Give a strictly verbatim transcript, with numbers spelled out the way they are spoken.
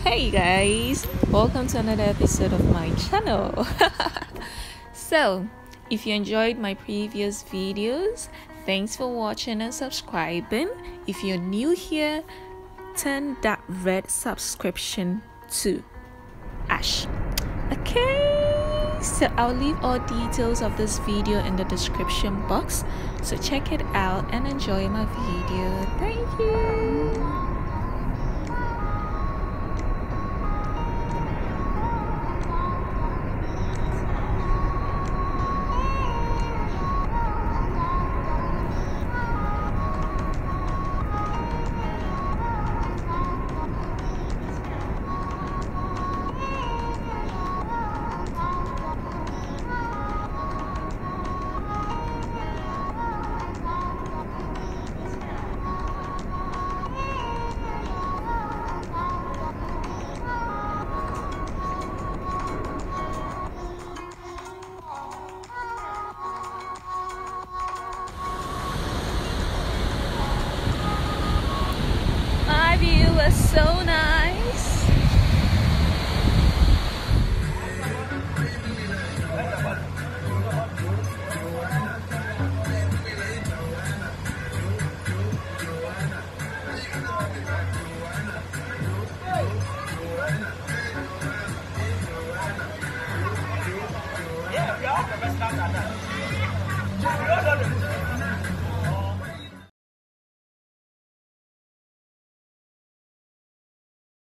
Hey guys, welcome to another episode of my channel. So if you enjoyed my previous videos, thanks for watching and subscribing. If you're new here, turn that red subscription to ash. Okay, so I'll leave all details of this video in the description box, so check it out and enjoy my video. Thank you.